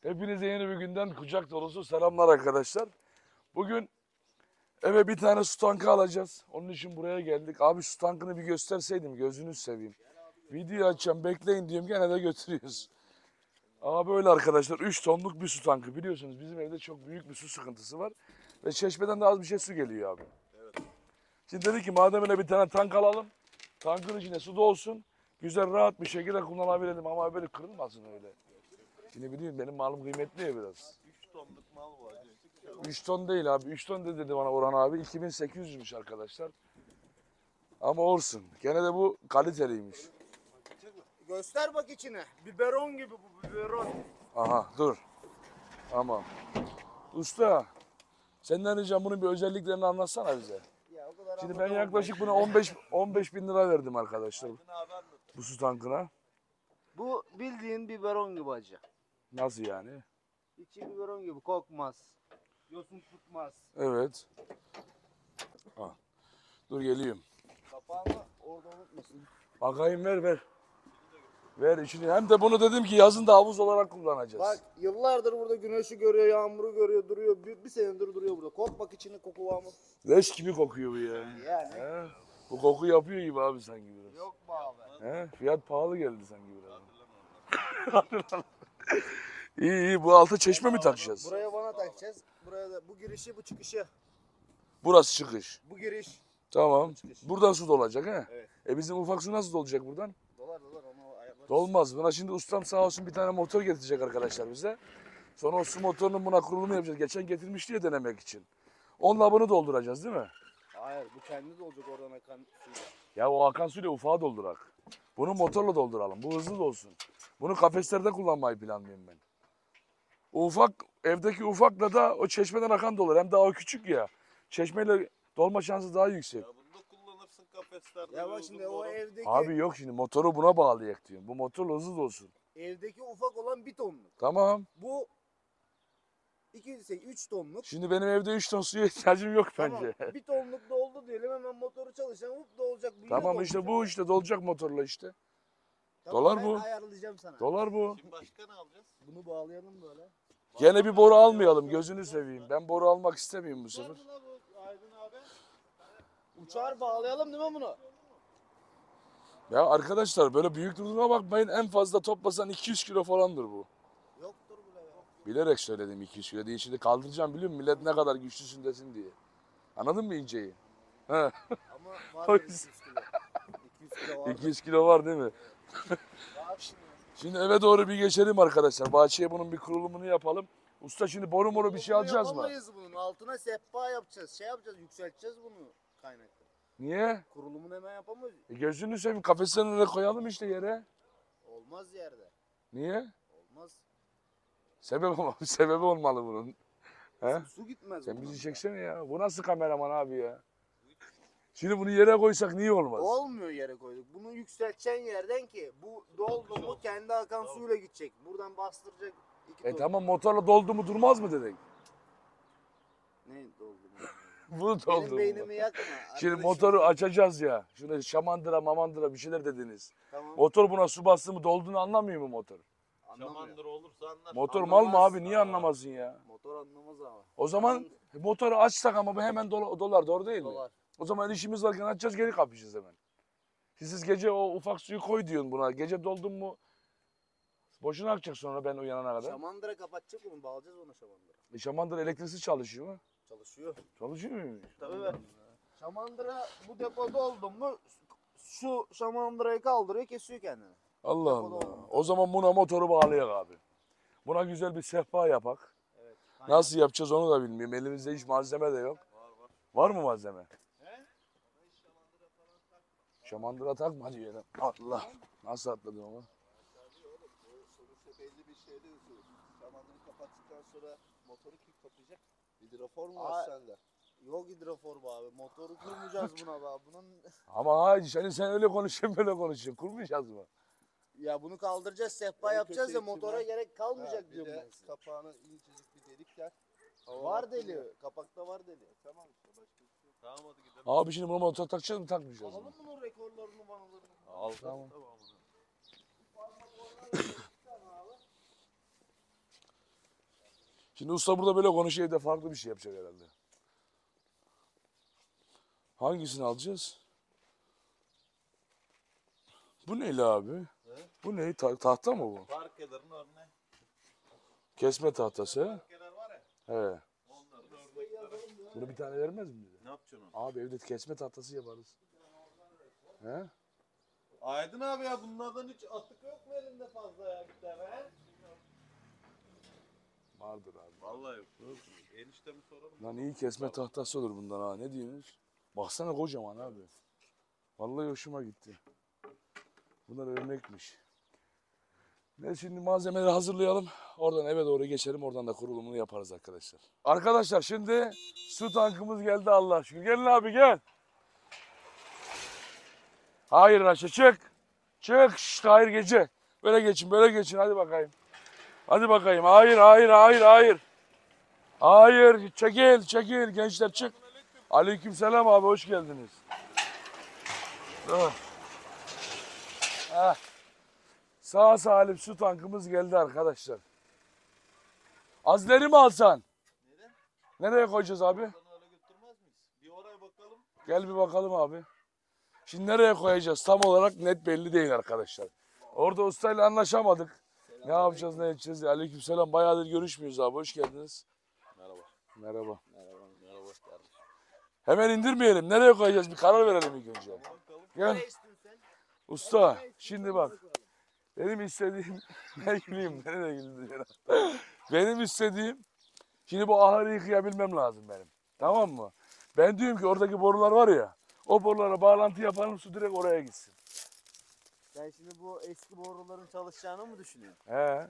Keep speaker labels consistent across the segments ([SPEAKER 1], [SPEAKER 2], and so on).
[SPEAKER 1] Hepinize yeni bir günden kucak dolusu selamlar arkadaşlar. Bugün eve bir tane su tankı alacağız. Onun için buraya geldik. Abi su tankını bir gösterseydim, gözünüzü seveyim. Video açacağım, bekleyin diyorum, gene de götürüyoruz. Ama böyle arkadaşlar, 3 tonluk bir su tankı. Biliyorsunuz bizim evde çok büyük bir su sıkıntısı var. Ve çeşmeden de az bir şey su geliyor abi. Şimdi dedik ki madem öyle bir tane tank alalım. Tankın içine su dolsun. Güzel rahat bir şekilde kullanabilelim ama böyle kırılmasın öyle. Şimdi biliyorum benim malım kıymetli ya biraz.
[SPEAKER 2] 3 tonluk mal var.
[SPEAKER 1] 3 ton değil abi. 3 ton dedi bana Orhan abi. 2800'müş arkadaşlar. Ama olsun. Gene de bu kaliteliymiş.
[SPEAKER 3] Göster bak içine. Biberon gibi bu, biberon.
[SPEAKER 1] Aha dur. Tamam. Usta. Senden ricam bunun bir özelliklerini anlatsana bize.
[SPEAKER 3] Ya o kadar
[SPEAKER 1] Şimdi ben yaklaşık buna 15 bin lira verdim arkadaşlar.
[SPEAKER 2] Aydın abi anlat.
[SPEAKER 1] Bu su tankına.
[SPEAKER 3] Bu bildiğin biberon gibi acı.
[SPEAKER 1] Nasıl yani?
[SPEAKER 3] İçi biberon gibi kokmaz. Yosun tutmaz.
[SPEAKER 1] Evet. Ha. Dur geliyorum.
[SPEAKER 3] Kapağını orada unutmasın.
[SPEAKER 1] Bakayım ver. Ver içini. Hem de bunu dedim ki yazın da havuz olarak kullanacağız.
[SPEAKER 3] Bak yıllardır burada güneşi görüyor, yağmuru görüyor, duruyor. Bir senedir duruyor burada. Kok bak içini, koku var mı?
[SPEAKER 1] Leş gibi kokuyor bu ya.
[SPEAKER 3] Yani.
[SPEAKER 1] He? Bu koku yapıyor gibi abi sanki biraz.
[SPEAKER 3] Yok mu abi?
[SPEAKER 1] He? Fiyat pahalı geldi sanki biraz. İyi bu altı çeşme mi takacağız?
[SPEAKER 3] Buraya vana takacağız. Buraya da bu girişi, bu çıkışı.
[SPEAKER 1] Burası çıkış.
[SPEAKER 3] Bu giriş.
[SPEAKER 1] Tamam. Buradan su dolacak he?
[SPEAKER 3] Evet.
[SPEAKER 1] Bizim ufak su nasıl dolacak buradan?
[SPEAKER 3] Dolar onu ayarlarız.
[SPEAKER 1] Dolmaz. Buna şimdi ustam sağ olsun bir tane motor getirecek arkadaşlar bize. Sonra o su motorunun buna kurulumu yapacağız. Geçen getirmişti ya denemek için. Onunla bunu dolduracağız değil mi?
[SPEAKER 3] Hayır bu kendi de olacak oradan akan suyla.
[SPEAKER 1] Ya o akan suyla ufağa doldurak. Bunu motorla dolduralım. Bu hızlı dolsun. Bunu kafeslerde kullanmayı planlıyorum ben. O ufak, evdeki ufakla da o çeşmeden akan dolar. Hem daha o küçük ya. Çeşmeyle dolma şansı daha yüksek.
[SPEAKER 2] Ya bunu da kullanırsın kafeslerde.
[SPEAKER 3] Ya bak şimdi o evdeki
[SPEAKER 1] Abi yok şimdi motoru buna bağlayak diyorum. Bu motorla hızlı dolsun.
[SPEAKER 3] evdeki ufak olan 1 tonluk.
[SPEAKER 1] Tamam.
[SPEAKER 3] Bu 3 tonluk.
[SPEAKER 1] Şimdi benim evde 3 ton suya ihtiyacım yok
[SPEAKER 3] Tamam.
[SPEAKER 1] bence.
[SPEAKER 3] 1 tonluk doldu diyelim hemen motoru çalışan hop dolacak. Bu yine
[SPEAKER 1] Tamam işte
[SPEAKER 3] dolacak.
[SPEAKER 1] bu işte dolacak motorla işte.
[SPEAKER 3] Tamam,
[SPEAKER 1] dolar
[SPEAKER 3] ben
[SPEAKER 1] bu.
[SPEAKER 3] ayarlayacağım sana.
[SPEAKER 1] Dolar bu.
[SPEAKER 2] Şimdi başka ne alacağız?
[SPEAKER 3] Bunu bağlayalım böyle.
[SPEAKER 1] Gene bir boru almayalım gözünü seveyim. Ben boru almak istemiyorum bu sefer.
[SPEAKER 2] Nerede lan bu Aydın abi?
[SPEAKER 3] Uçar bağlayalım değil mi bunu?
[SPEAKER 1] Ya arkadaşlar böyle büyük durduğuna bakmayın, en fazla toplasan 200 kilo falandır bu.
[SPEAKER 3] Yoktur bile ya.
[SPEAKER 1] Bilerek söyledim 200 kilo diye. Şimdi kaldıracağım biliyor musun? Millet ne kadar güçlüsün desin diye. Anladın mı inceyi? He.
[SPEAKER 3] Ama
[SPEAKER 1] O
[SPEAKER 3] var 200
[SPEAKER 1] yüzden-
[SPEAKER 3] kilo. 200 kilo var.
[SPEAKER 1] 200 kilo var değil mi?
[SPEAKER 3] Var şimdi.
[SPEAKER 1] Şimdi eve doğru bir geçelim arkadaşlar. Bahçeye bunun bir kurulumunu yapalım. Usta şimdi boru moru bir şey
[SPEAKER 3] Bunu
[SPEAKER 1] alacağız mı?
[SPEAKER 3] yapamayız bunun. Altına sehpa yapacağız. Şey yapacağız, yükselteceğiz bunu kaynakta.
[SPEAKER 1] Niye?
[SPEAKER 3] Kurulumunu hemen yapamayız.
[SPEAKER 1] Gözünü seveyim, kafeslerin önüne koyalım işte yere.
[SPEAKER 3] Olmaz yerde.
[SPEAKER 1] Niye?
[SPEAKER 3] Olmaz.
[SPEAKER 1] Sebebi olmalı bunun. He?
[SPEAKER 3] Su gitmez.
[SPEAKER 1] Sen
[SPEAKER 3] bundan.
[SPEAKER 1] bizi çeksene ya. Bu nasıl kameraman abi ya? Şimdi bunu yere koysak niye olmaz?
[SPEAKER 3] Olmuyor yere koyduk. Bunu yükselteceksin yerden ki bu doldu mu kendi akan suyla gidecek. Buradan bastıracak.
[SPEAKER 1] Tamam motorla doldu mu durmaz mı dedik?
[SPEAKER 3] Ne doldu mu?
[SPEAKER 1] Bu
[SPEAKER 3] Benim
[SPEAKER 1] doldu mu?
[SPEAKER 3] beynimi yakma.
[SPEAKER 1] Şimdi
[SPEAKER 3] Arkadaşım.
[SPEAKER 1] motoru açacağız ya. Şuna şamandıra mamandıra bir şeyler dediniz.
[SPEAKER 3] Tamam.
[SPEAKER 1] Motor buna su bastı mı dolduğunu anlamıyor mu motor?
[SPEAKER 3] Anlamıyor.
[SPEAKER 2] Şamandır olursa anlar.
[SPEAKER 1] Motor mal mı
[SPEAKER 3] Anlamaz.
[SPEAKER 1] abi? Niye anlamasın ya?
[SPEAKER 3] Motor anlamaz ama.
[SPEAKER 1] O zaman motoru açsak ama bu hemen dolar doğru değil mi?
[SPEAKER 3] Dolar.
[SPEAKER 1] O zaman işimiz varken açacağız geri kapayacağız hemen. Siz gece o ufak suyu koy diyorsun buna. Gece doldun mu boşuna akacak sonra ben uyanana kadar.
[SPEAKER 3] Şamandıra kapatacak bunu. Bağlayacağız onu şamandıra.
[SPEAKER 1] Şamandıra elektriksiz çalışıyor mu?
[SPEAKER 3] Çalışıyor.
[SPEAKER 1] Çalışıyor muymuş?
[SPEAKER 3] Tabii ben. Şamandıra bu depo doldu mu şu şamandırayı kaldırıyor kesiyor kendini.
[SPEAKER 1] Allah
[SPEAKER 3] Depoda
[SPEAKER 1] Allah.
[SPEAKER 3] olmuyor.
[SPEAKER 1] O zaman buna motoru bağlayak abi. Buna güzel bir sehpa yapak.
[SPEAKER 3] Evet.
[SPEAKER 1] Nasıl yapacağız onu da bilmiyorum. Elimizde hiç malzeme de yok. Var mı malzeme? Şamandıra takma diyor adam. Allah. Nasıl atladım ama?
[SPEAKER 2] Sonuçta belli bir şeyde yazıyor. Şamandırı kapattıktan sonra motoru kim kapayacak? Hidrofor mu
[SPEAKER 3] Aa.
[SPEAKER 2] var sende?
[SPEAKER 3] Yok hidrofor bu abi. Motoru kurmayacağız buna be. Bunun
[SPEAKER 1] Ama hayır sen öyle konuşuyorsun böyle konuşuyorsun. Kurmayacağız mı?
[SPEAKER 3] ya bunu kaldıracağız, sehpa
[SPEAKER 2] En
[SPEAKER 3] yapacağız
[SPEAKER 2] kötü
[SPEAKER 3] ya motora
[SPEAKER 2] ihtimal-
[SPEAKER 3] gerek kalmayacak
[SPEAKER 2] Ha, bir
[SPEAKER 3] diyorum
[SPEAKER 2] de
[SPEAKER 3] ben size.
[SPEAKER 2] kapağına incecik bir delik yer.
[SPEAKER 3] Var deli. Kapakta var deli.
[SPEAKER 2] Tamam işte başka bir şey yok. Tamam hadi gidelim.
[SPEAKER 1] Abi şimdi bunu motor takacağız mı takmayacağız mı?
[SPEAKER 3] Alalım bunun rekorlarını vanalarını.
[SPEAKER 2] Al
[SPEAKER 1] Tamam. Şimdi usta burada böyle konuşuyor, evde farklı bir şey yapacak herhalde. Hangisini alacağız? Bu ne abi? Bu ne? Tahta mı bu?
[SPEAKER 2] Parkelerin örneği.
[SPEAKER 1] Kesme tahtası. He.
[SPEAKER 2] Parkeler var ya.
[SPEAKER 1] He.
[SPEAKER 2] Onların örnekleri.
[SPEAKER 1] Bunu bir tane vermez mi bize?
[SPEAKER 2] Ne yapacaksın onu?
[SPEAKER 1] Abi evde kesme tahtası yaparız. He?
[SPEAKER 2] Aydın abi ya bunlardan hiç atık yok mu elinde fazla ya bir tane he?
[SPEAKER 1] Vardır abi.
[SPEAKER 2] Vallahi yok. Eniştemi soralım.
[SPEAKER 1] Lan iyi kesme tahtası olur bundan ha. Ne diyorsunuz? Baksana kocaman abi. Vallahi hoşuma gitti. Bunlar örnekmiş. Ne şimdi malzemeleri hazırlayalım. Oradan eve doğru geçelim. Oradan da kurulumunu yaparız arkadaşlar. Arkadaşlar şimdi su tankımız geldi Allah aşkına. Gelin abi gel. Hayır Raşa çık. Çık. Şşt, hayır gece. Böyle geçin böyle geçin hadi bakayım. Hadi bakayım. Hayır hayır hayır hayır. Hayır çekil çekil gençler çık. Aleykümselam abi hoş geldiniz. Heh. Sağ salim su tankımız geldi arkadaşlar. Azleri mi alsan?
[SPEAKER 2] Neden?
[SPEAKER 1] Nereye koyacağız abi?
[SPEAKER 2] Buradan öyle götürmez miyiz? Bir oraya bakalım.
[SPEAKER 1] Gel bir bakalım abi. Şimdi nereye koyacağız? Tam olarak net belli değil arkadaşlar. Orada ustayla anlaşamadık. Ne yapacağız ne edeceğiz? Aleykümselam. Bayağıdır görüşmüyoruz abi. Hoş geldiniz.
[SPEAKER 2] Merhaba.
[SPEAKER 1] Merhaba.
[SPEAKER 2] Merhaba. Merhaba kardeşim.
[SPEAKER 1] Hemen indirmeyelim. Nereye koyacağız? Bir karar verelim ilk önce.
[SPEAKER 2] Bakalım.
[SPEAKER 1] Gel. Usta şimdi bak. Benim istediğim ne güleyim beni de güldürüyor. Benim istediğim şimdi bu ahırı yıkayabilmem lazım benim. Tamam mı? Ben diyorum ki oradaki borular var ya o borulara bağlantı yapalım su direkt oraya gitsin.
[SPEAKER 3] Sen şimdi bu eski boruların çalışacağını mı düşünüyorsun?
[SPEAKER 1] He.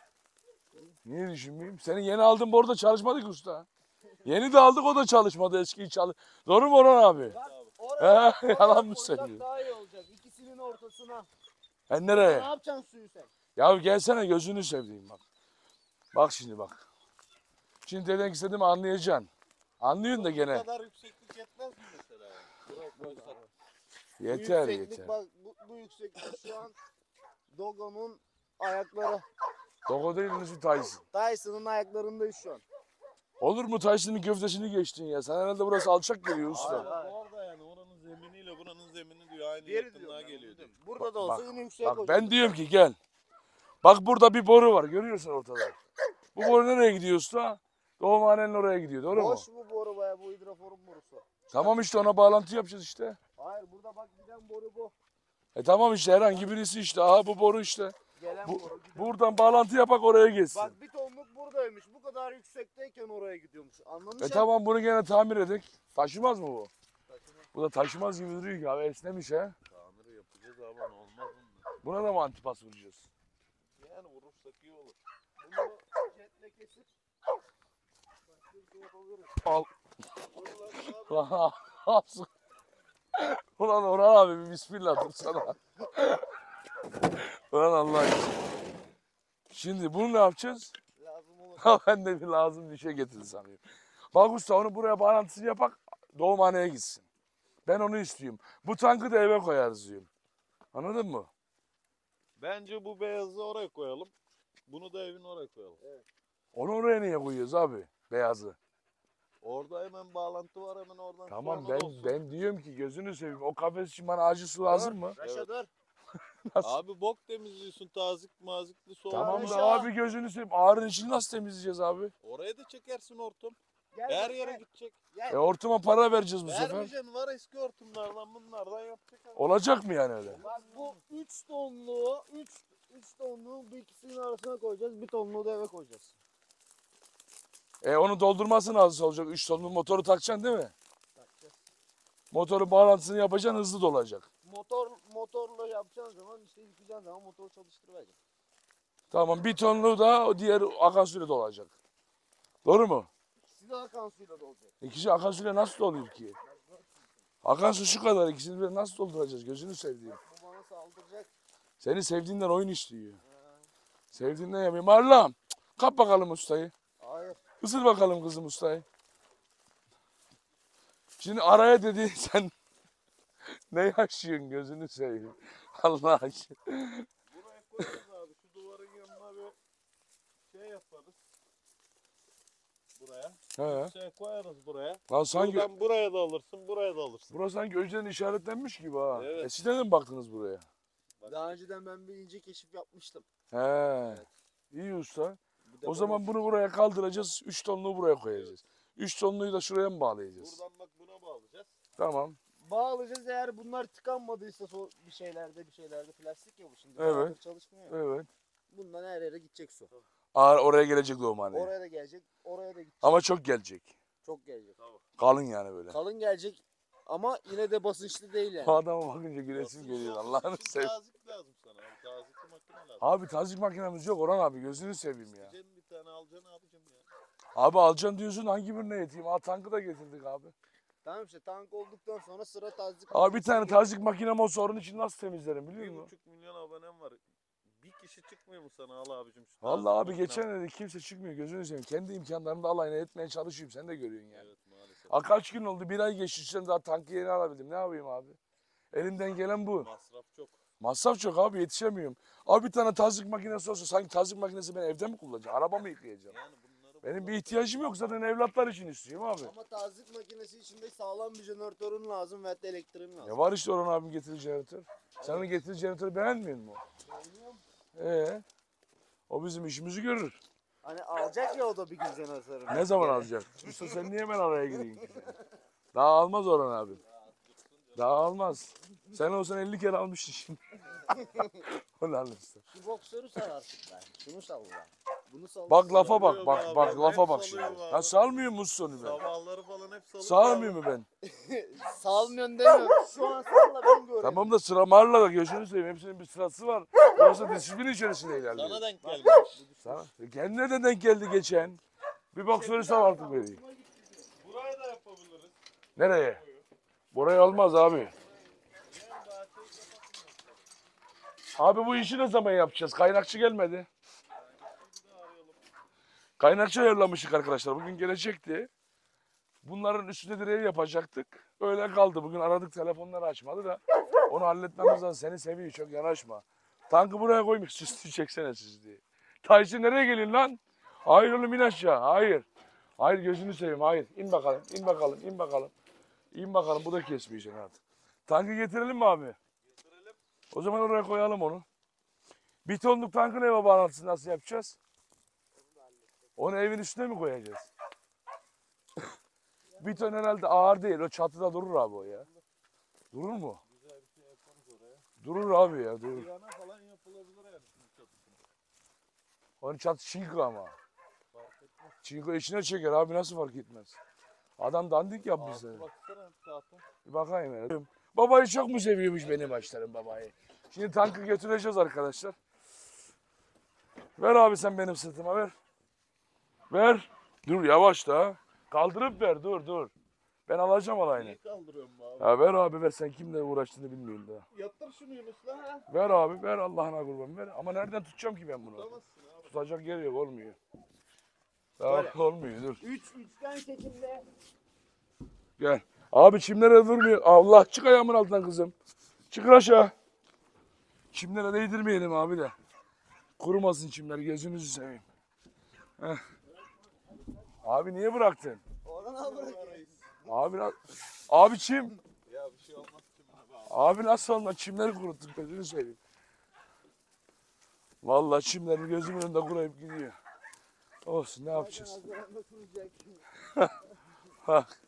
[SPEAKER 1] Niye düşünmeyeyim? Senin yeni aldığın boru da çalışmadı ki usta. Yeni de aldık o da çalışmadı eskiyi çalış. Doğru mu Orhan abi?
[SPEAKER 3] Oraya,
[SPEAKER 1] He, yalan mı söylüyor?
[SPEAKER 3] daha iyi olacak. İkisinin ortasına.
[SPEAKER 1] Ben
[SPEAKER 3] Ne
[SPEAKER 1] nereye?
[SPEAKER 3] yapacaksın suyu sen?
[SPEAKER 1] Ya gelsene gözünü seveyim bak. Bak şimdi bak. Şimdi demek istediğimi anlayacaksın. Anlıyorsun da
[SPEAKER 2] Bu
[SPEAKER 1] gene.
[SPEAKER 2] kadar yükseklik yetmez mi mesela? Bırak koysak.
[SPEAKER 1] Yeter
[SPEAKER 3] Bu yükseklik,
[SPEAKER 1] yeter.
[SPEAKER 3] bak bu yükseklik şu an Dogo'nun ayakları.
[SPEAKER 1] Dogo değil nasıl Tyson?
[SPEAKER 3] Tyson'ın ayaklarındayız şu an.
[SPEAKER 1] Olur mu Tyson'ın köftesini geçtin ya? Sen herhalde burası alçak geliyor usta.
[SPEAKER 2] Abi orada yani oranın zeminiyle buranın zemini diyor aynı
[SPEAKER 3] Diğeri
[SPEAKER 2] yakınlığa
[SPEAKER 3] diyorum,
[SPEAKER 2] geliyor diyor.
[SPEAKER 3] Burada da olsa
[SPEAKER 1] Bak,
[SPEAKER 3] yine yükseğe
[SPEAKER 1] Bak
[SPEAKER 3] koyacağız.
[SPEAKER 1] ben diyorum ki gel. Bak burada bir boru var görüyorsun ortada. Bu boru nereye gidiyor usta? Doğumhanenin oraya gidiyor doğru mu?
[SPEAKER 3] Boş bu boru baya, bu hidroforun borusu.
[SPEAKER 1] Tamam işte ona bağlantı yapacağız işte.
[SPEAKER 3] Hayır, burada bak giden boru bu.
[SPEAKER 1] Tamam işte herhangi birisi işte. Aha bu boru işte.
[SPEAKER 3] Gelen
[SPEAKER 1] Bu,
[SPEAKER 3] boru. Giden.
[SPEAKER 1] buradan bağlantı yapak oraya geçsin.
[SPEAKER 3] Bak bir tonluk buradaymış. Bu kadar yüksekteyken oraya gidiyormuş. Anlamış mısın?
[SPEAKER 1] Tamam bunu gene tamir edek. Taşımaz mı bu? Bu da taşımaz gibi duruyor ki abi esnemiş he.
[SPEAKER 2] Tamiri yapacağız ama olmaz bunlar.
[SPEAKER 1] Buna da mı antipas vuracağız?
[SPEAKER 2] Yani vurursak iyi olur.
[SPEAKER 3] Bunu jetle kesip başka bir şey yapabiliriz.
[SPEAKER 1] Al.
[SPEAKER 2] Buralar abi.
[SPEAKER 1] Ulan Orhan abi bir bismillah dursana. Ulan Allah için. Şimdi bunu ne yapacağız?
[SPEAKER 3] Lazım olur.
[SPEAKER 1] Ben de bir lazım bir şey getirdi sanıyorum. Bak usta onu buraya bağlantısını yapak doğumhaneye gitsin. Ben onu istiyorum. Bu tankı da eve koyarız diyorum. Anladın mı?
[SPEAKER 2] Bence bu beyazı oraya koyalım. Bunu da evin oraya koyalım.
[SPEAKER 1] Onu oraya niye koyuyoruz abi? Beyazı.
[SPEAKER 2] Orada hemen bağlantı var hemen oradan.
[SPEAKER 1] Tamam
[SPEAKER 2] sonra da olsun.
[SPEAKER 1] ben diyorum ki gözünü seveyim. O kafes için bana acil su lazım mı?
[SPEAKER 3] Raşa dur.
[SPEAKER 1] Nasıl?
[SPEAKER 2] Abi bok temizliyorsun tazik mazikli soğuk.
[SPEAKER 1] Tamam
[SPEAKER 3] Reşat.
[SPEAKER 1] da abi gözünü seveyim. Ağrın içini nasıl temizleyeceğiz abi?
[SPEAKER 2] Oraya da çekersin hortum.
[SPEAKER 3] Gel,
[SPEAKER 2] Her
[SPEAKER 3] gel,
[SPEAKER 2] yere
[SPEAKER 3] gel.
[SPEAKER 2] gidecek.
[SPEAKER 3] Gel.
[SPEAKER 1] Hortuma para vereceğiz bu sefer.
[SPEAKER 2] Vermeyeceksin var eski hortumlardan bunlardan yapacak. abi.
[SPEAKER 1] Olacak mı yani öyle?
[SPEAKER 3] Bak bu 3 tonluğu, 3 tonluğu bu ikisinin arasına koyacağız. Bir tonluğu da eve koyacağız.
[SPEAKER 1] Onu doldurması nasıl olacak? 3 tonlu motoru takacaksın değil mi?
[SPEAKER 3] Takacağız.
[SPEAKER 1] Motoru bağlantısını yapacaksın hızlı dolacak.
[SPEAKER 3] Motorla yapacağın zaman işte yıkayacağın zaman motoru çalıştırıvereceksin.
[SPEAKER 1] Tamam bir tonlu da o diğer akan suyla dolacak. Doğru mu?
[SPEAKER 3] İkisi de akan suyla dolacak.
[SPEAKER 1] İkisi akan suyla nasıl doluyor ki? Akan su şu kadar ikisini de nasıl dolduracağız gözünü sevdiğim.
[SPEAKER 3] Bu bana saldıracak.
[SPEAKER 1] Seni sevdiğinden oyun istiyor. Sevdiğinden yapayım. Arlam kap bakalım ustayı.
[SPEAKER 3] Hayır.
[SPEAKER 1] Isır bakalım kızım ustayı. Şimdi araya dedi sen ne yaşıyorsun gözünü seveyim. Allah aşkına.
[SPEAKER 2] Buraya koyarız abi. Şu duvarın yanına bir şey yaparız. buraya.
[SPEAKER 1] He.
[SPEAKER 2] Şey koyarız buraya.
[SPEAKER 1] Lan sanki
[SPEAKER 2] Buradan buraya da alırsın, buraya da alırsın.
[SPEAKER 1] burası sanki önceden işaretlenmiş gibi ha.
[SPEAKER 2] Evet.
[SPEAKER 1] Eskiden de mi baktınız buraya?
[SPEAKER 3] Daha önceden ben bir ince keşif yapmıştım.
[SPEAKER 1] He. İyi usta.
[SPEAKER 3] Bu
[SPEAKER 1] O
[SPEAKER 3] depo
[SPEAKER 1] zaman bunu buraya kaldıracağız. 3 tonluğu buraya koyacağız. 3 tonluğu da şuraya mı bağlayacağız?
[SPEAKER 2] Buradan bak buna bağlayacağız.
[SPEAKER 1] Tamam.
[SPEAKER 3] bağlayacağız, eğer bunlar tıkanmadıysa bir şeylerde plastik ya bu şimdi.
[SPEAKER 1] Evet.
[SPEAKER 3] Bayağıdır çalışmıyor.
[SPEAKER 1] Evet.
[SPEAKER 3] Bundan her yere gidecek su.
[SPEAKER 1] Oraya gelecek doğumhaneye.
[SPEAKER 3] Oraya da gelecek, oraya da gidecek.
[SPEAKER 1] Ama çok gelecek.
[SPEAKER 3] Çok gelecek.
[SPEAKER 1] Kalın yani böyle.
[SPEAKER 3] Kalın gelecek ama yine de basınçlı değil yani.
[SPEAKER 1] Adama bakınca gülesim geliyor. Allah'ını seveyim.
[SPEAKER 2] Tazik lazım sana abi. Tazikli makine lazım.
[SPEAKER 1] Abi tazik makinemiz yok Orhan abi, gözünü seveyim ya.
[SPEAKER 2] Gideceksin bir tane alacaksın abicim ya.
[SPEAKER 1] Abi alacaksın diyorsun, hangi birine yeteyim? Tankı da getirdik abi.
[SPEAKER 3] Tamam işte, tank olduktan sonra sıra tazik.
[SPEAKER 1] Abi bir tane tazik makinem olsa onun için nasıl temizlerim biliyor musun?
[SPEAKER 2] 1,5 milyon abonem var. Bir kişi çıkmıyor mu sana al abicim şu
[SPEAKER 1] Vallahi
[SPEAKER 2] tazik
[SPEAKER 1] abi
[SPEAKER 2] makine?
[SPEAKER 1] geçen dedi kimse çıkmıyor, gözünü seveyim. Kendi imkanlarımda alayına etmeye çalışıyorum, sen de görüyorsun yani.
[SPEAKER 2] Evet maalesef.
[SPEAKER 1] Kaç gün oldu, bir ay geçti, sen daha tankı yeni alabildim, ne yapayım abi? Elimden gelen bu.
[SPEAKER 2] Masraf çok.
[SPEAKER 1] Masraf çok abi, yetişemiyorum. Abi bir tane tazik makinesi olsa, sanki tazik makinesi ben evde mi kullanacağım? Araba mı yıkayacağım?
[SPEAKER 2] Yani bunları
[SPEAKER 1] Benim bir ihtiyacım yok, zaten evlatlar için istiyorum abi.
[SPEAKER 3] Ama tazik makinesi içinde sağlam bir jeneratörün lazım ve de elektriğin lazım.
[SPEAKER 1] Ya var işte Orhan abim getirir jeneratör. Sen onun getirir jeneratörü beğenmiyor musun? O bizim işimizi görür.
[SPEAKER 3] Hani alacak ya o da bir gün jeneratörü.
[SPEAKER 1] Ne zaman alacak? Usta sen niye hemen araya gireyim ki? Daha almaz Orhan abim. Daha almaz. Sen olsan 50 kere almıştın şimdi. Onu alırsın.
[SPEAKER 3] Şu boksörü sal artık ben. Şunu sal ben. Bunu sal.
[SPEAKER 1] Bak lafa bak,
[SPEAKER 2] Salıyor
[SPEAKER 1] bak,
[SPEAKER 2] be
[SPEAKER 1] bak
[SPEAKER 2] abi,
[SPEAKER 1] lafa
[SPEAKER 2] hep
[SPEAKER 1] bak
[SPEAKER 2] salıyor
[SPEAKER 1] şimdi.
[SPEAKER 2] be
[SPEAKER 1] Ha
[SPEAKER 2] abi.
[SPEAKER 1] salmıyor musun sonu ben?
[SPEAKER 2] Sabahları falan hep salıyor.
[SPEAKER 1] Sağlamıyor mu ben?
[SPEAKER 3] Salmıyorsun demiyorum. Şu an salla ben görüyorum.
[SPEAKER 1] Tamam da sıramarla da gözünü seveyim. Hepsinin bir sırası var. Yoksa disiplin içerisinde ilerliyor.
[SPEAKER 2] Sana denk gelmiş.
[SPEAKER 1] Sana. Kendine de denk geldi geçen. Bir boksörü sal artık vereyim.
[SPEAKER 2] Buraya da yapabiliriz.
[SPEAKER 1] Nereye? Burayı almaz abi. Abi bu işi ne zaman yapacağız? Kaynakçı gelmedi. Kaynakçı ayarlamıştık arkadaşlar. Bugün gelecekti. Bunların üstüne direği yapacaktık. Öyle kaldı. Bugün aradık, telefonları açmadı da. Onu halletmemiz lazım. Seni seviyor, çok yanaşma. Tankı buraya koymuş. Süslü çeksene siz diye. Tayşin nereye geliyorsun lan? Hayır oğlum, in aşağı. Hayır. Hayır, gözünü seveyim. Hayır. İn bakalım. İn bakalım. İn bakalım. İn bakalım. Bu da kesmeyeceksin artık. Tankı getirelim mi abi?
[SPEAKER 2] Getirelim.
[SPEAKER 1] O zaman oraya koyalım onu. Bir tonluk tankın eve bağlantısı nasıl yapacağız? Onu evin üstüne mi koyacağız? Bir ton herhalde ağır değil. O çatıda durur abi o ya. Durur mu?
[SPEAKER 2] Güzel bir şey yaparız oraya.
[SPEAKER 1] Durur abi ya, durur.
[SPEAKER 2] Yana falan yapılabilir yani şimdi çatısına.
[SPEAKER 1] Onun çatı çinko ama.
[SPEAKER 2] Fark etmez.
[SPEAKER 1] Çinko içine çeker abi, nasıl fark etmez? Adam dandik yapmışlar.
[SPEAKER 2] Altı baksana zaten.
[SPEAKER 1] Bir bakayım hele. Babayı çok mu seviyormuş benim başlarım babayı? Şimdi tankı götüreceğiz arkadaşlar. Ver abi sen benim sırtıma, ver. Ver. Dur yavaş da. Kaldırıp ver, dur. Ben alacağım alayını.
[SPEAKER 2] Niye kaldırıyorum bu abi?
[SPEAKER 1] Ya ver abi, ver, sen kimle uğraştığını bilmiyorum daha.
[SPEAKER 2] Yatır şunu Yunus'la ha.
[SPEAKER 1] Ver abi, ver, Allah'ına kurban ver. Ama nereden tutacağım ki ben bunu?
[SPEAKER 2] Tutamazsın abi.
[SPEAKER 1] Tutacak yer yok, olmuyor. Daha olmuyor, dur.
[SPEAKER 3] Üçgen şekilde.
[SPEAKER 1] Gel. Abi çimlere vurmuyor. Allah, çık ayağımın altından kızım. Çıkır aşağı. Çimlere değdirmeyelim abi de. Kurumasın çimler, gözünüzü seveyim. Heh. Abi niye bıraktın?
[SPEAKER 3] Oradan al bırakayım.
[SPEAKER 1] Abi çim.
[SPEAKER 2] Ya bir şey olmaz ki abi.
[SPEAKER 1] Abi nasıl olma, çimleri kuruttuk, gözünü seveyim. Vallahi çimleri gözümün önünde kuruyup gidiyor. Olsun, ne yapacağız?
[SPEAKER 3] Ağzına sığacak.
[SPEAKER 1] Bak.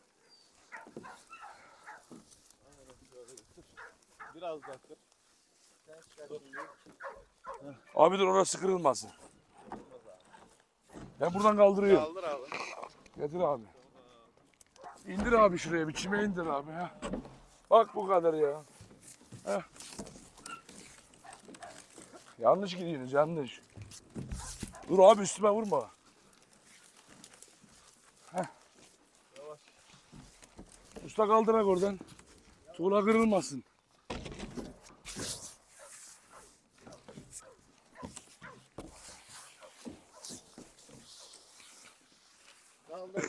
[SPEAKER 2] Biraz daha kır.
[SPEAKER 3] Sen çıkar şimdi.
[SPEAKER 1] Abi dur, orası kırılmasın. Ben buradan kaldırıyorum.
[SPEAKER 2] Kaldır abi.
[SPEAKER 1] Getir abi. İndir abi şuraya, bir çime indir abi. Ha. Bak bu kadar ya. Heh. Yanlış gidiyorsunuz, yanlış. Dur abi, üstüme vurma. Heh.
[SPEAKER 2] Yavaş.
[SPEAKER 1] Usta kaldırak oradan. Tuğla kırılmasın.
[SPEAKER 3] Kaldır.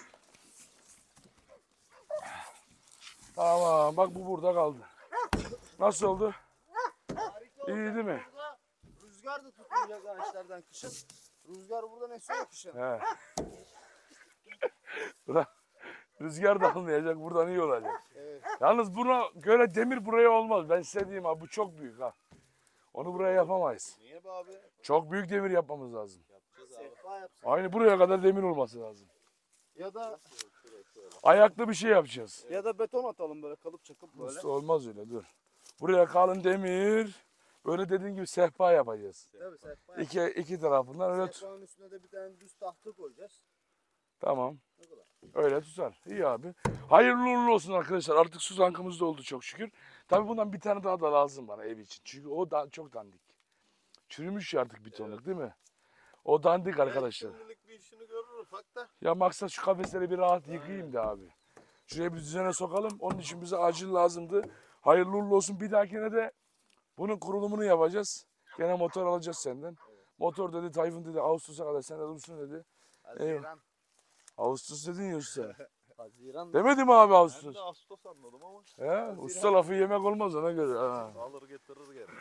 [SPEAKER 1] Tamam, bak bu burada kaldı. Nasıl oldu?
[SPEAKER 3] Harika
[SPEAKER 1] İyi
[SPEAKER 3] oldu.
[SPEAKER 1] değil mi?
[SPEAKER 3] Burada rüzgar da tutmayacak ağaçlardan kışın. Rüzgar buradan esiyor kışın.
[SPEAKER 1] He. Ulan rüzgar da almayacak. Buradan iyi olacak.
[SPEAKER 3] Evet.
[SPEAKER 1] Yalnız buna göre demir buraya olmaz. Ben size diyeyim abi bu çok büyük ha. Onu buraya yapamayız.
[SPEAKER 2] Niye be abi?
[SPEAKER 1] Çok büyük demir yapmamız lazım.
[SPEAKER 2] Yapacağız abi.
[SPEAKER 3] Sehpa yapsın.
[SPEAKER 1] Aynı buraya kadar demir olması lazım.
[SPEAKER 3] Ya da
[SPEAKER 1] Ayaklı bir şey yapacağız.
[SPEAKER 3] beton atalım böyle kalıp çakıp böyle.
[SPEAKER 1] Usta olmaz öyle dur. Buraya kalın demir. Böyle dediğin gibi sehpa yapacağız.
[SPEAKER 3] Tabii sehpa
[SPEAKER 1] İki tarafından öyle tut.
[SPEAKER 3] Sehpanın üstüne de bir tane düz tahta koyacağız.
[SPEAKER 1] Tamam.
[SPEAKER 3] Ne kadar?
[SPEAKER 1] Öyle tutar. İyi abi. Hayırlı uğurlu olsun arkadaşlar. Artık su tankımız da oldu çok şükür. Tabii bundan bir tane daha da lazım bana ev için. Çünkü o da çok dandik. Çürümüş ya artık bir tonluk değil mi? O dandik arkadaşlar.
[SPEAKER 2] Şimdilik bir işini görür ufak da.
[SPEAKER 1] Ya maksat şu kafesleri bir rahat yıkayayım da abi. Şuraya bir düzene sokalım. Onun için bize acil lazımdı. Hayırlı uğurlu olsun. Bir dahakine de bunun kurulumunu yapacağız. Gene motor alacağız senden. Motor dedi Tayfun dedi Ağustos'a kadar sende dursun dedi.
[SPEAKER 3] Haziran.
[SPEAKER 1] Ağustos dedin ya usta.
[SPEAKER 3] Haziran.
[SPEAKER 1] Demedi mi abi
[SPEAKER 2] Ben
[SPEAKER 1] Ağustos?
[SPEAKER 2] de Ağustos anladım ama.
[SPEAKER 1] He? Usta lafı yemek olmaz ona göre. Ha.
[SPEAKER 2] Alır getirir geri.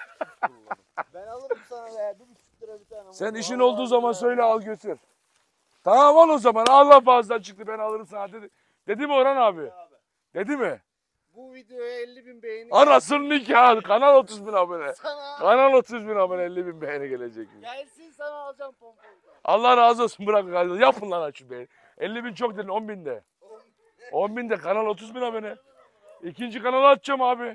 [SPEAKER 3] Ben alırım sana veya 1,5 lira bir tane.
[SPEAKER 1] Sen
[SPEAKER 3] motor.
[SPEAKER 1] işin
[SPEAKER 3] Vallahi
[SPEAKER 1] olduğu zaman
[SPEAKER 3] billahi.
[SPEAKER 1] söyle al götür. Tamam al o zaman. Allah fazla çıktı ben alırım sana dedi. Dedi mi Orhan abi? Dedi mi?
[SPEAKER 3] Bu videoya 50.000 beğeni.
[SPEAKER 1] Anasının nikahı. Kanal 30 bin abone.
[SPEAKER 3] Sana.
[SPEAKER 1] Kanal 30 bin abone 50 bin beğeni gelecek.
[SPEAKER 3] Gelsin sana alacağım pompayı.
[SPEAKER 1] Allah razı olsun bırak. Yapın lan açı beğeni. 50 bin çok dedin 10 bin de. 10 bin de kanal 30 bin abone. İkinci kanalı açacağım abi.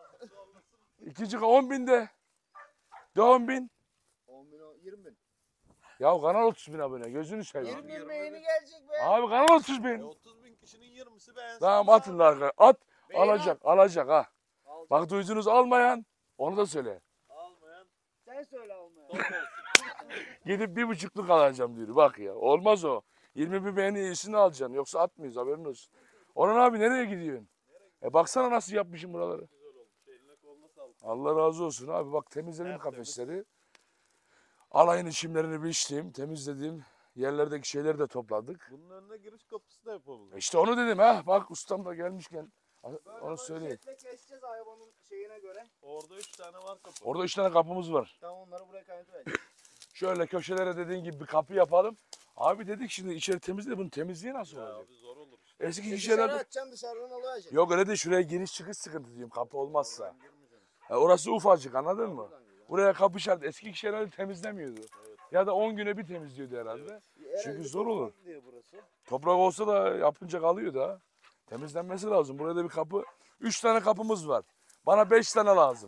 [SPEAKER 1] İkinci 10 bin de 10 bin.
[SPEAKER 3] 10.000 20.000.
[SPEAKER 1] Ya kanal 30 bin abone gözünü seveyim.
[SPEAKER 3] 20.000 beğeni gelecek be.
[SPEAKER 1] Abi kanal 30 bin.
[SPEAKER 2] 30 bin kişinin 20'si beğensin.
[SPEAKER 1] Tamam atın da arkaya. At.
[SPEAKER 3] Beğen
[SPEAKER 1] Alacak ha.
[SPEAKER 3] Alacak.
[SPEAKER 1] Bak duydunuz almayan onu da söyle.
[SPEAKER 2] Almayan
[SPEAKER 3] Sen söyle almaya.
[SPEAKER 2] top olsun.
[SPEAKER 1] Gidip 1,5'luk alacağım diyor. Bak ya olmaz o. 20 bin beğeni iyisini alacaksın. Yoksa atmıyoruz haberin olsun. Orhan abi nereye gidiyorsun? Baksana nasıl yapmışım buraları.
[SPEAKER 2] Güzel olmuş. Eline koluna sağlık.
[SPEAKER 1] Allah razı olsun abi. Bak temizledim
[SPEAKER 2] Tertemiz.
[SPEAKER 1] kafesleri. Alayın içimlerini biçtim. Temizledim. Yerlerdeki şeyleri de topladık.
[SPEAKER 2] Bunun önüne giriş kapısı da yapabiliriz.
[SPEAKER 1] İşte onu dedim ha. Bak ustam da gelmişken onu söyleyeyim.
[SPEAKER 3] Şetle keseceğiz hayvanın şeyine göre.
[SPEAKER 2] Orada 3 tane var kapı.
[SPEAKER 1] Orada 3 tane kapımız var.
[SPEAKER 3] Tamam onları buraya kaynatıvereceğiz.
[SPEAKER 1] Şöyle köşelere dediğin gibi bir kapı yapalım. Abi dedik şimdi içeri temizle bunun temizliği nasıl
[SPEAKER 2] Ya
[SPEAKER 1] olacak?
[SPEAKER 2] abi zor olur işte.
[SPEAKER 1] Eski
[SPEAKER 3] Dışarı
[SPEAKER 1] kişilerde...
[SPEAKER 3] açacaksın dışarıdan alıvereceksin.
[SPEAKER 1] Yok öyle de şuraya giriş çıkış sıkıntı diyorum kapı olmazsa.
[SPEAKER 2] Oradan girmeyeceksin.
[SPEAKER 1] Orası ufacık anladın mı?
[SPEAKER 3] Buradan giriyor.
[SPEAKER 1] Buraya kapı şart. Eski kişiler temizlemiyordu.
[SPEAKER 2] Evet.
[SPEAKER 1] Ya da 10 güne bir temizliyordu herhalde.
[SPEAKER 3] Herhalde
[SPEAKER 1] Çünkü zor olur.
[SPEAKER 3] toprak diye burası.
[SPEAKER 1] Toprak olsa da yapınca kalıyor da. Temizlenmesi lazım. Buraya da bir kapı. 3 tane kapımız var. Bana 5 tane lazım.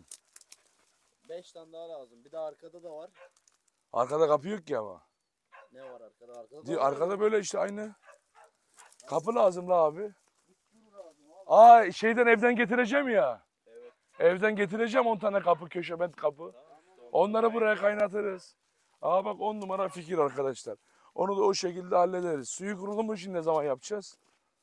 [SPEAKER 3] 5 tane daha lazım. Bir de arkada da var.
[SPEAKER 1] Arkada kapı yok ki ama.
[SPEAKER 3] Ne var arkada? Arkada da
[SPEAKER 1] Diyor,
[SPEAKER 3] var.
[SPEAKER 1] arkada böyle işte aynı. Kapı lazım la abi. Aa şeyden evden getireceğim ya.
[SPEAKER 2] Evet.
[SPEAKER 1] Evden getireceğim 10 tane kapı, köşebent kapı.
[SPEAKER 2] Tamam işte
[SPEAKER 1] Onları buraya kaynatırız. Aa bak 10 numara fikir arkadaşlar. Onu da o şekilde hallederiz. Suyu kurulumu için ne zaman yapacağız?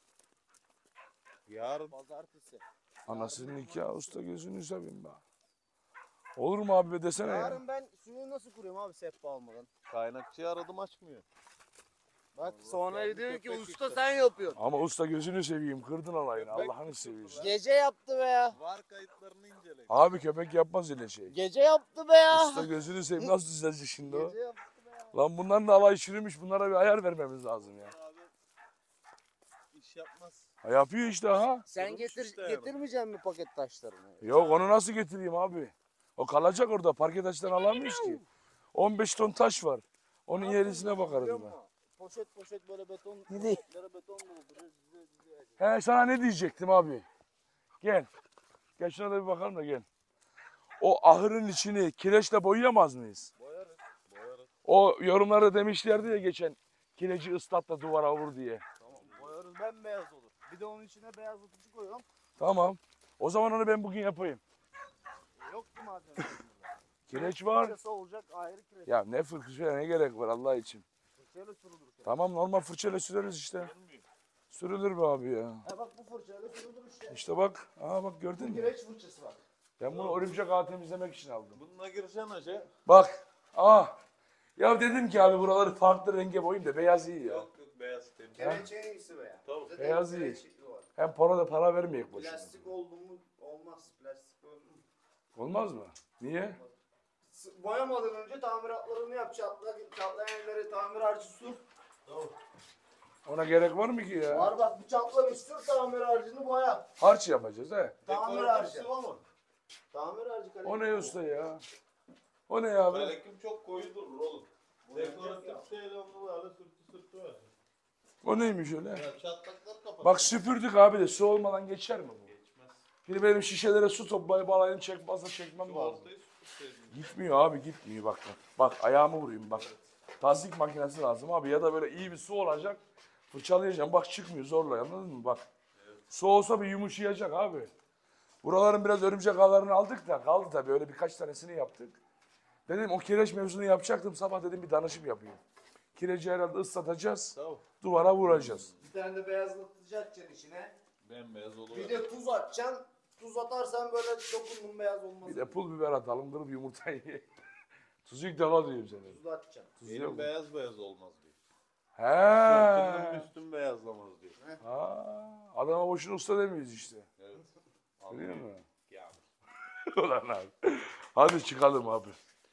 [SPEAKER 2] Yarın.
[SPEAKER 3] Pazartesi.
[SPEAKER 1] Anasının nikahı usta gözünü seveyim be. Olur mu abi be desene ya.
[SPEAKER 3] Yarın ben suyu nasıl kuruyorum abi sehpa almadan?
[SPEAKER 2] Kaynakçıyı aradım açmıyor.
[SPEAKER 3] Bak
[SPEAKER 2] Allah
[SPEAKER 3] sonra
[SPEAKER 2] kendi
[SPEAKER 3] diyor ki
[SPEAKER 2] köpek
[SPEAKER 3] usta
[SPEAKER 2] işte.
[SPEAKER 3] sen yapıyorsun.
[SPEAKER 1] Ama usta gözünü seveyim kırdın alayını
[SPEAKER 2] Köpek
[SPEAKER 1] Allah'ını
[SPEAKER 2] tuttu
[SPEAKER 1] seviyorsun.
[SPEAKER 3] Gece yaptı be ya.
[SPEAKER 2] Var kayıtlarını inceleyin.
[SPEAKER 1] Abi köpek yapmaz öyle şey.
[SPEAKER 3] Gece yaptı be ya.
[SPEAKER 1] Usta gözünü seveyim nasıl düzelecek şimdi o?
[SPEAKER 3] Gece yaptı be ya.
[SPEAKER 1] Lan bunların da alay çürümüş bunlara bir ayar vermemiz lazım ya.
[SPEAKER 2] Abi iş yapmaz.
[SPEAKER 1] Ha, yapıyor işte ha.
[SPEAKER 3] Sen
[SPEAKER 2] Durmuş
[SPEAKER 3] getir
[SPEAKER 2] işte yani.
[SPEAKER 3] getirmeyecek mi paket taşlarını?
[SPEAKER 1] Yok onu nasıl getireyim abi? O kalacak orada parke taştan alamıyoruz ki. 15 ton taş var. Onun yerisine bakarız
[SPEAKER 3] Biliyor
[SPEAKER 1] ben.
[SPEAKER 3] musun? Poşet poşet böyle beton,
[SPEAKER 1] Ne?
[SPEAKER 3] poşetlere beton dolduruyoruz. Dize.
[SPEAKER 1] He sana ne diyecektim abi? Gel. Gel şuna da bir bakalım da gel. O ahırın içini kireçle boyayamaz mıyız?
[SPEAKER 2] Boyarız. Boyarız.
[SPEAKER 1] O yorumlarda demişlerdi ya geçen kireci ıslatla duvara vur diye.
[SPEAKER 3] Tamam boyarız bembeyaz olur. Bir de onun içine beyazlatıcı koyuyorum.
[SPEAKER 1] Tamam. O zaman onu ben bugün yapayım.
[SPEAKER 3] Yok ki malzeme.
[SPEAKER 1] Kireç var.
[SPEAKER 3] Fırçası olacak ayrı kireç.
[SPEAKER 1] Ya ne fırça ne gerek var Allah için.
[SPEAKER 3] Fırçayla sürülür.
[SPEAKER 1] Tamam normal fırçayla süreriz işte. Sürülür be abi ya.
[SPEAKER 3] Ha bak bu fırçayla sürülür işte.
[SPEAKER 1] İşte bak. Aa bak gördün mü?
[SPEAKER 3] Kireç fırçası bak.
[SPEAKER 1] Ben bunu örümcek ağı temizlemek için aldım.
[SPEAKER 2] Bununla gireceksin hacı.
[SPEAKER 1] Bak. Aa. Ya dedim ki abi buraları farklı renge boyayayım da beyaz iyi ya.
[SPEAKER 2] Yok yok beyaz temiz.
[SPEAKER 3] Kireç en iyisi be ya.
[SPEAKER 2] Tabii.
[SPEAKER 3] Zaten
[SPEAKER 1] Beyaz iyi.
[SPEAKER 3] kireç var.
[SPEAKER 1] Hem para vermeyek boşuna.
[SPEAKER 3] Plastik oldu mu olmaz. Plastik oldu mu?
[SPEAKER 1] Olmaz mı? Niye?
[SPEAKER 3] Boyamadan önce tamiratlarını yap. Çatlayan yerlere tamir harcı sür.
[SPEAKER 1] Ona gerek var mı ki ya?
[SPEAKER 3] Var bak bıçakla bir sür tamir harcını boya.
[SPEAKER 1] Harç yapacağız he.
[SPEAKER 3] Tamir harcı. Tamir harcı kalem.
[SPEAKER 1] O ne usta ya? O ne ya abi?
[SPEAKER 2] Kalekim çok koyu durur oğlum. Dekoratif şeyle onu böyle sürtü ver.
[SPEAKER 1] O neymiş öyle?
[SPEAKER 2] Ya çatlaklar kapat.
[SPEAKER 1] Bak süpürdük abi de su olmadan geçer mi bu?
[SPEAKER 2] Geçmez.
[SPEAKER 1] Bir benim şişelere su toplayıp alayım çekmezse çekmem
[SPEAKER 2] Şu
[SPEAKER 1] lazım.
[SPEAKER 2] ortayı süpürseydin.
[SPEAKER 1] Gitmiyor abi gitmiyor bak. Bak ayağımı vurayım bak. Tazik makinesi lazım abi ya da böyle iyi bir su olacak. Fırçalayacağım bak çıkmıyor zorla anladın mı bak. Su olsa bir yumuşayacak abi. Buraların biraz örümcek ağlarını aldık da kaldı tabii öyle birkaç tanesini yaptık. Dedim o kireç mevzunu yapacaktım sabah dedim bir danışıp yapayım. Kireci herhalde ıslatacağız,
[SPEAKER 2] Tamam.
[SPEAKER 1] duvara vuracağız.
[SPEAKER 3] Bir tane de beyazlatıcı atacaksın içine.
[SPEAKER 2] Bembeyaz olur.
[SPEAKER 3] Bir de tuz atacaksın. Tuz atarsan böyle dokundun beyaz olmaz.
[SPEAKER 1] Bir de pul biber atalım kırıp yumurtayı ye. Tuzu ilk defa duyuyorum seni.
[SPEAKER 3] Tuz atacaksın.
[SPEAKER 1] Tuz yok
[SPEAKER 2] Benim
[SPEAKER 1] mu?
[SPEAKER 2] beyaz olmaz diyor.
[SPEAKER 1] He.
[SPEAKER 2] Üstüm beyazlamaz diyor.
[SPEAKER 1] Ha, adama boşuna usta demiyoruz işte.
[SPEAKER 2] Evet.
[SPEAKER 1] Biliyor musun?
[SPEAKER 2] Ya.
[SPEAKER 1] Ulan abi. Hadi çıkalım abi.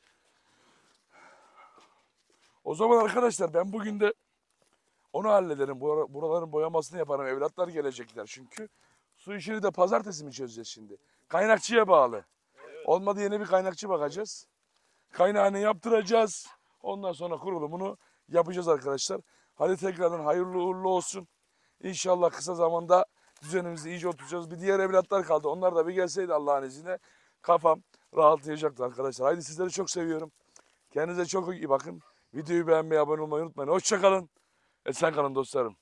[SPEAKER 1] O zaman arkadaşlar ben bugün de onu hallederim. Buraların boyamasını yaparım. Evlatlar gelecekler çünkü. Su işini de pazartesi mi çözeceğiz şimdi? Kaynakçıya bağlı. Olmadı yeni bir kaynakçı bakacağız. Kaynağını yaptıracağız. Ondan sonra kurulumunu yapacağız arkadaşlar. Hadi tekrardan hayırlı uğurlu olsun. İnşallah kısa zamanda düzenimizi iyice oturacağız. Bir diğer evlatlar kaldı. Onlar da bir gelseydi Allah'ın izniyle kafam rahatlayacaktı arkadaşlar. Haydi sizleri çok seviyorum. Kendinize çok iyi bakın. Videoyu beğenmeyi, abone olmayı unutmayın. Hoşça kalın. Esen kalın dostlarım.